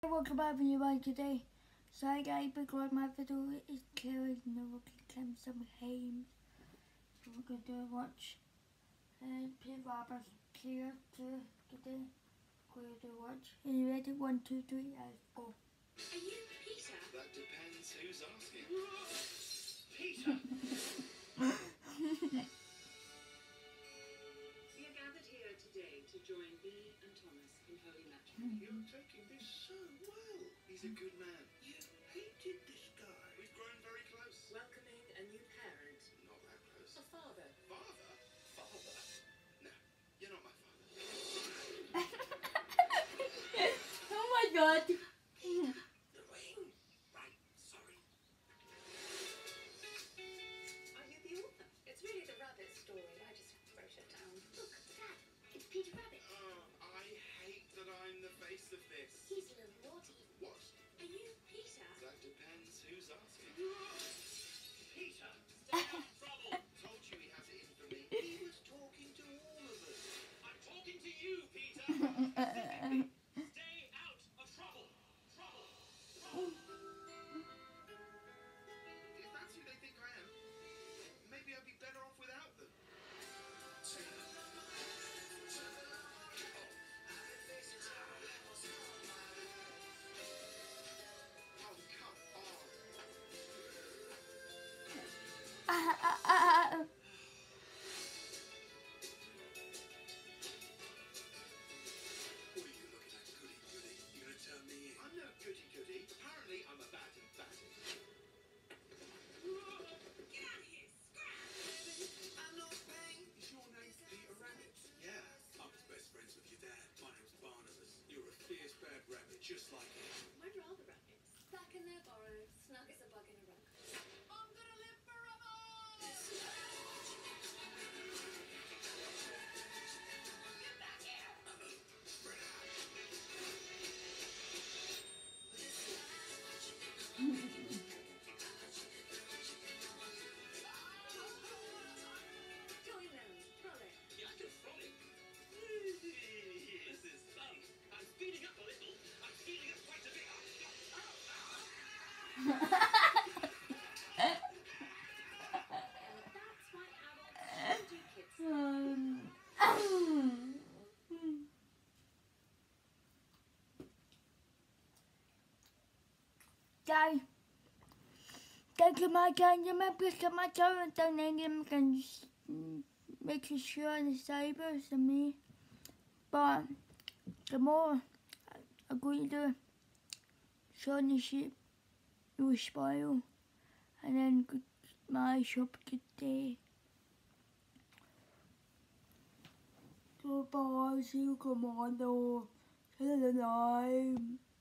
Welcome back everyone today. Sorry guys, because my video is clearing and we're going to claim some games. So we're going to watch Pit Robbers clear today. We're going to watch. Are you ready? 1, 2, 3, let's go. Are you Peter? That depends who's asking. Peter! We are gathered here today to join Billy and Thomas in holy matrimony. You're taking this so well. He's a good man. You hated this guy. We've grown very close. Welcoming a new parent. Not that close. A father. Father? Father? No, you're not my father. Oh my god. The ring. Right, sorry. Are you the author? It's really the rabbit story. I just wrote it down. Look, Dad, it's Peter Rabbit. Oh, I hate that I'm the face of this. He's a little naughty. What? Are you Peter? That depends who's asking. Peter, stay out of trouble. Told you he has it in for me. He was talking to all of us. I'm talking to you, Peter. Stay out of trouble. Trouble. Trouble. If that's who they think I am, maybe I'd be better off without them. Oh, come on. What are you looking at, goody goody? You gonna turn me in? I'm no goody goody. Apparently, I'm a bad and bad. Get out of here! Scrap! I'm not paying. Is your name Peter Rabbit? Yeah. I was best friends with your dad. My name's Barnabas. You're a fierce bad rabbit, just like him. Where are all the rabbits? Back in their burrow, snug as a bug in a rug. I'm gonna live forever! Get back here! Spread out. Join them, frolic. Yeah, I can frolic. This is fun. I'm speeding up a little. I'm speeding up quite a bit. And that's why adults do kids. Guys, thank you my channel. Remember to my channel and donating and making sure the sabers and me. But the more I'm going to show the sheep, it will spoil. And then my shop today. So bye, see you tomorrow. Till the time.